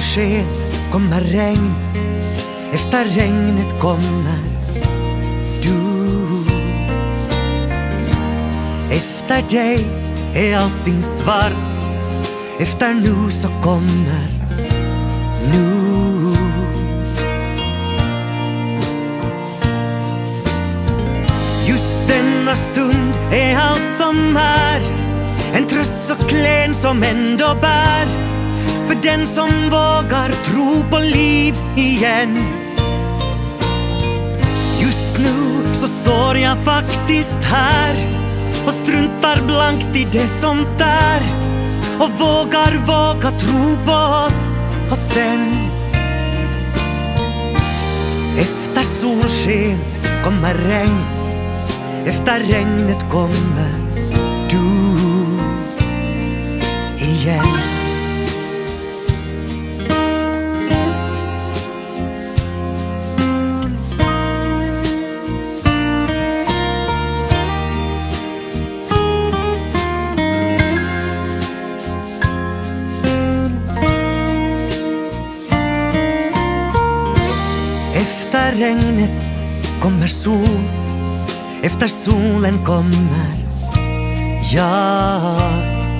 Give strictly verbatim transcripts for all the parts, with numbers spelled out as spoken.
solsken kommer regn, efter regnet kommer du. Efter dig är allting svart, efter nu så kommer nu. Just denna stund är allt som är, en tröst så klen som ändå bär, för den som vågar tro på liv igen. Just nu så står jag faktiskt här och struntar blankt i det som där, och vågar våga tro på oss. Och sen efter solsken kommer regn, efter regnet kommer du igen. Efter regnet kommer sol, efter solen kommer jag.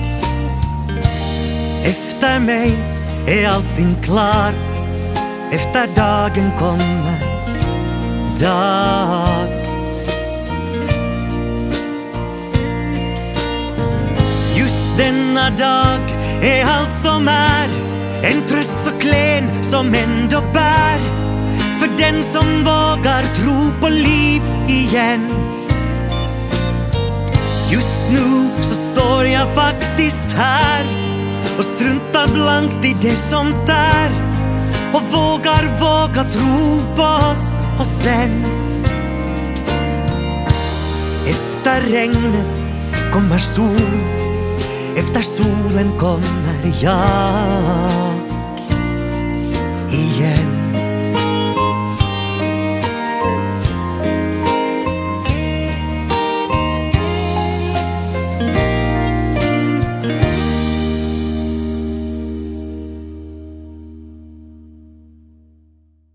Efter mig är allting klart, efter dagen kommer dag. Just denna dag är allt som är, en tröst så klen som ändå bär, för den som vågar tro på liv igen. Just nu så står jag faktiskt här och struntar blankt i det som där, och vågar våga tro på oss. Och sen efter regnet kommer sol, efter solen kommer jag igen.